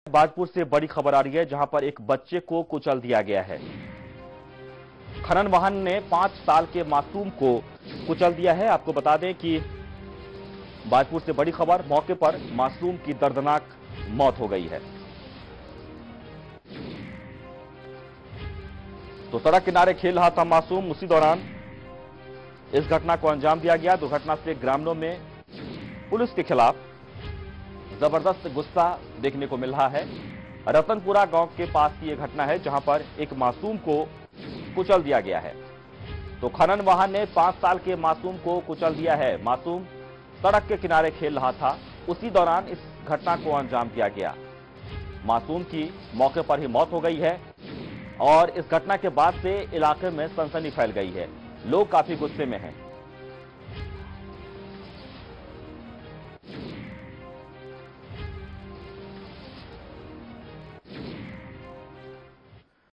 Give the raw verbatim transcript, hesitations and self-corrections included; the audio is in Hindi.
बाजपुर से बड़ी खबर आ रही है, जहां पर एक बच्चे को कुचल दिया गया है। खनन वाहन ने पांच साल के मासूम को कुचल दिया है। आपको बता दें कि बाजपुर से बड़ी खबर, मौके पर मासूम की दर्दनाक मौत हो गई है। तो सड़क किनारे खेल रहा था मासूम, उसी दौरान इस घटना को अंजाम दिया गया। दुर्घटना से ग्रामीणों में पुलिस के खिलाफ जबरदस्त गुस्सा देखने को मिल रहा है। रतनपुरा गांव के पास की यह घटना है, जहां पर एक मासूम को कुचल दिया गया है। तो खनन वाहन ने पांच साल के मासूम को कुचल दिया है। मासूम सड़क के किनारे खेल रहा था, उसी दौरान इस घटना को अंजाम दिया गया। मासूम की मौके पर ही मौत हो गई है और इस घटना के बाद से इलाके में सनसनी फैल गई है। लोग काफी गुस्से में हैं।